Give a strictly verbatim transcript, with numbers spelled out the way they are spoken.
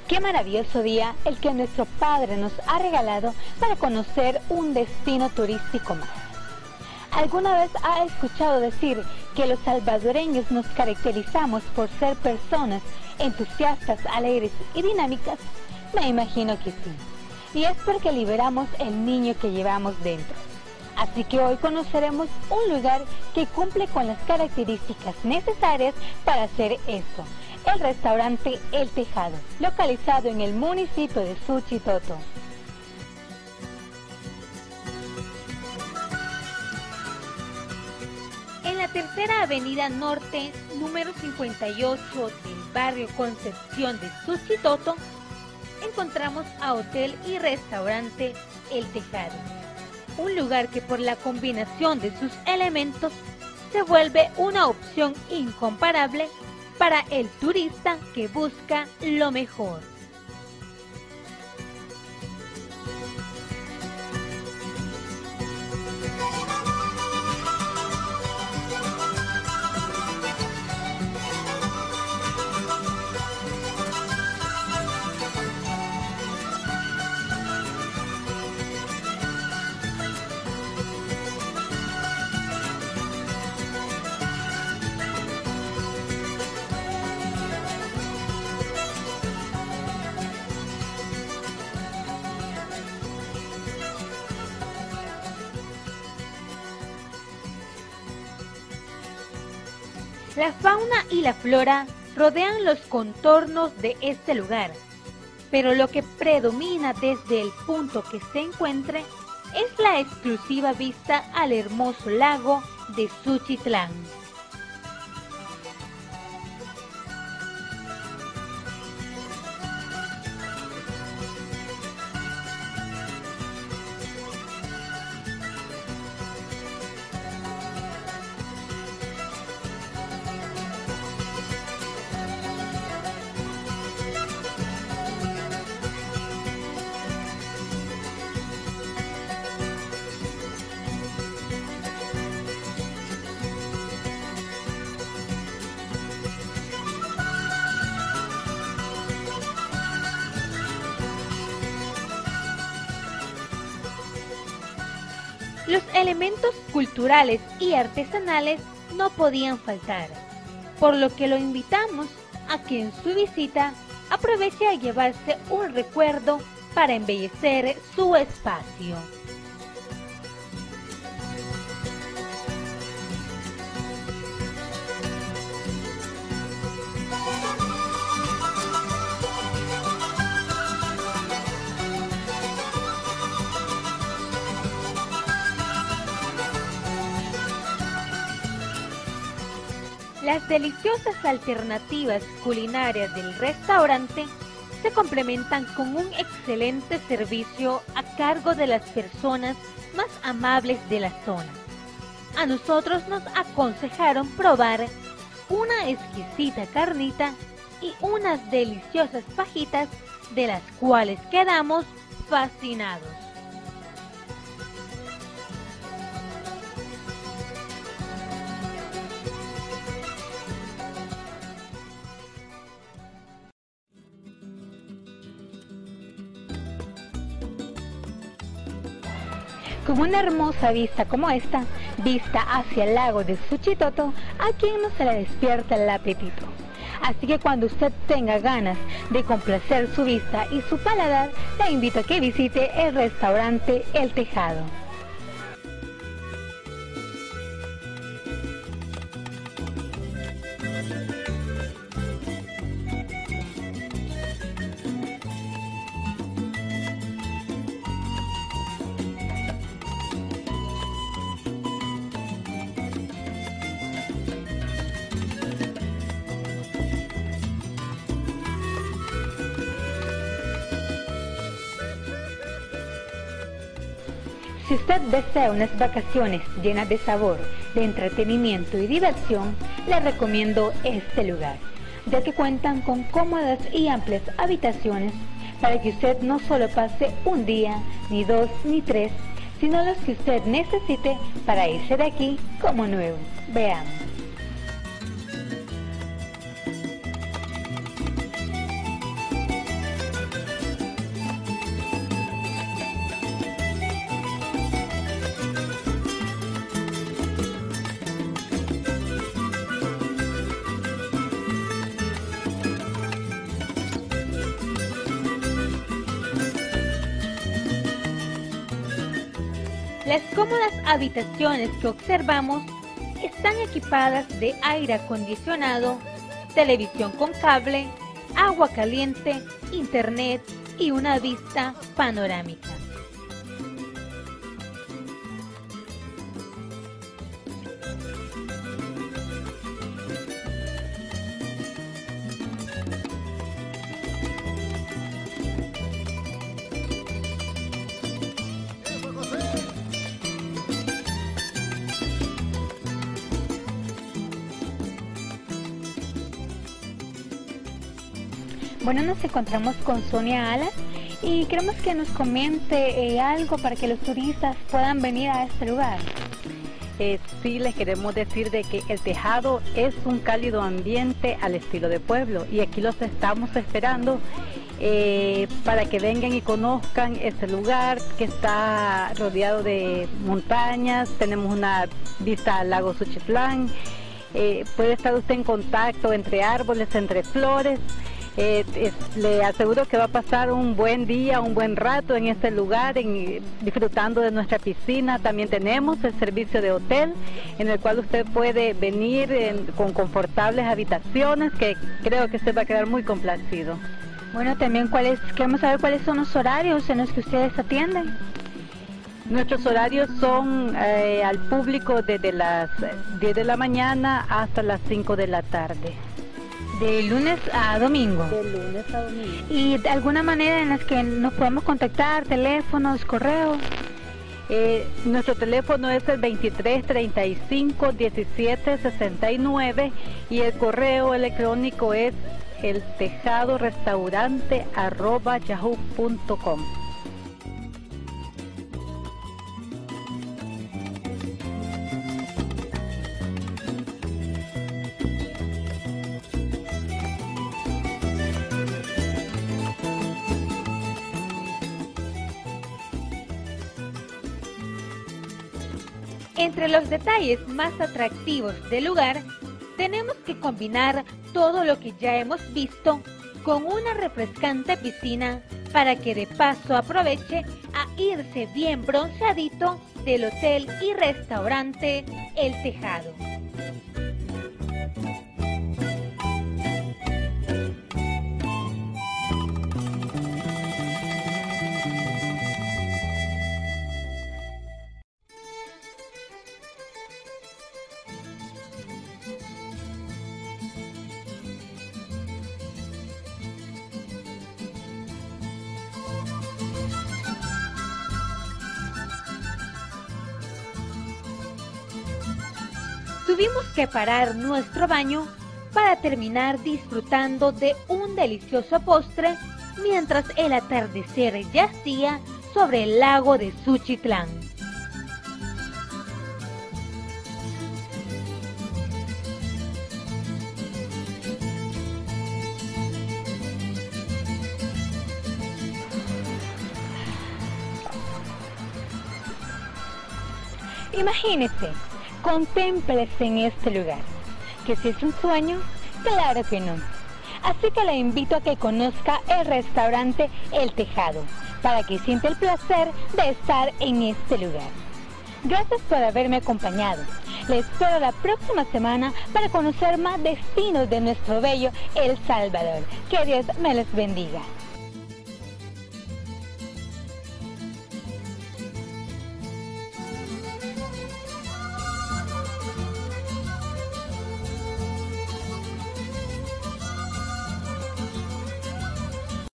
Qué maravilloso día el que nuestro Padre nos ha regalado para conocer un destino turístico más. ¿Alguna vez ha escuchado decir que los salvadoreños nos caracterizamos por ser personas entusiastas, alegres y dinámicas? Me imagino que sí. Y es porque liberamos el niño que llevamos dentro. Así que hoy conoceremos un lugar que cumple con las características necesarias para hacer esto. El restaurante El Tejado, localizado en el municipio de Suchitoto. En la tercera avenida norte, número cincuenta y ocho del barrio Concepción de Suchitoto, encontramos a Hotel y Restaurante El Tejado. Un lugar que por la combinación de sus elementos se vuelve una opción incomparable para el turista que busca lo mejor. La fauna y la flora rodean los contornos de este lugar, pero lo que predomina desde el punto que se encuentre es la exclusiva vista al hermoso lago de Suchitlán. Los elementos culturales y artesanales no podían faltar, por lo que lo invitamos a que en su visita aproveche a llevarse un recuerdo para embellecer su espacio. Las deliciosas alternativas culinarias del restaurante se complementan con un excelente servicio a cargo de las personas más amables de la zona. A nosotros nos aconsejaron probar una exquisita carnita y unas deliciosas fajitas de las cuales quedamos fascinados. Con una hermosa vista como esta, vista hacia el lago de Suchitoto, a quien no se le despierta el apetito. Así que cuando usted tenga ganas de complacer su vista y su paladar, le invito a que visite el restaurante El Tejado. Si usted desea unas vacaciones llenas de sabor, de entretenimiento y diversión, le recomiendo este lugar, ya que cuentan con cómodas y amplias habitaciones para que usted no solo pase un día, ni dos, ni tres, sino los que usted necesite para irse de aquí como nuevo. Veamos. Las cómodas habitaciones que observamos están equipadas de aire acondicionado, televisión con cable, agua caliente, internet y una vista panorámica. Bueno, nos encontramos con Sonia Alas y queremos que nos comente eh, algo para que los turistas puedan venir a este lugar. Eh, sí, les queremos decir de que El Tejado es un cálido ambiente al estilo de pueblo y aquí los estamos esperando eh, para que vengan y conozcan este lugar que está rodeado de montañas. Tenemos una vista al lago Suchitlán, eh, puede estar usted en contacto entre árboles, entre flores. Eh, es, le aseguro que va a pasar un buen día, un buen rato en este lugar, en, disfrutando de nuestra piscina. También tenemos el servicio de hotel, en el cual usted puede venir en, con confortables habitaciones, que creo que usted va a quedar muy complacido. Bueno, también cuáles, queremos saber cuáles son los horarios en los que ustedes atienden. Nuestros horarios son eh, al público desde las diez de la mañana hasta las cinco de la tarde. De lunes a domingo. De lunes a domingo. ¿Y de alguna manera en las que nos podemos contactar, teléfonos, correos? Eh, nuestro teléfono es el veintitrés treinta y cinco diecisiete sesenta y nueve y el correo electrónico es eltejadorestaurante arroba yahoo punto com. Entre los detalles más atractivos del lugar, tenemos que combinar todo lo que ya hemos visto con una refrescante piscina para que de paso aproveche a irse bien bronceadito del hotel y restaurante El Tejado. Tuvimos que parar nuestro baño para terminar disfrutando de un delicioso postre mientras el atardecer yacía sobre el lago de Suchitlán. Imagínese, contémplese en este lugar, que si es un sueño, claro que no. Así que le invito a que conozca el restaurante El Tejado, para que sienta el placer de estar en este lugar. Gracias por haberme acompañado. Le espero la próxima semana para conocer más destinos de nuestro bello El Salvador. Que Dios me los bendiga.